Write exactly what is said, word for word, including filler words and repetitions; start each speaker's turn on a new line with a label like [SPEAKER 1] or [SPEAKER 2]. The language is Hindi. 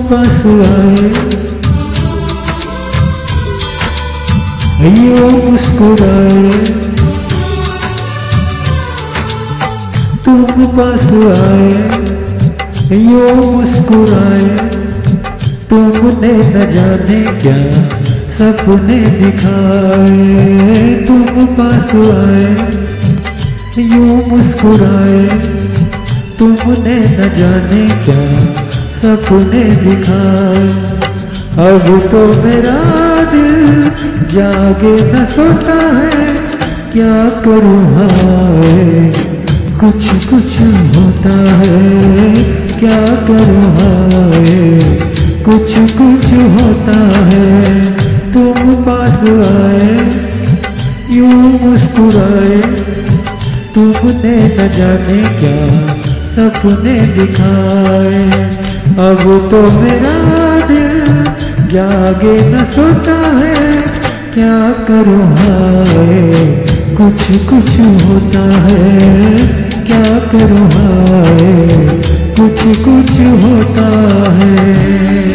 [SPEAKER 1] पास आए, यूं मुस्कुराए, तुम पास आए, यूं मुस्कुराए, तुमने न जाने क्या सपने दिखाए। तुम पास आए, यूं मुस्कुराए, तुमने न जाने क्या सपने दिखाए। अब तो मेरा दिल जागे न सोता है, क्या करूँ हाय कुछ कुछ होता है, क्या करूँ हाय कुछ कुछ होता है। तुम पास आए, यूं मुस्कुराए, तुमने न जाने क्या सपने दिखाए। अब तो मेरा दिल जागे न सोता है, क्या करूँ हाय कुछ कुछ होता है, क्या करूँ हाय कुछ कुछ होता है।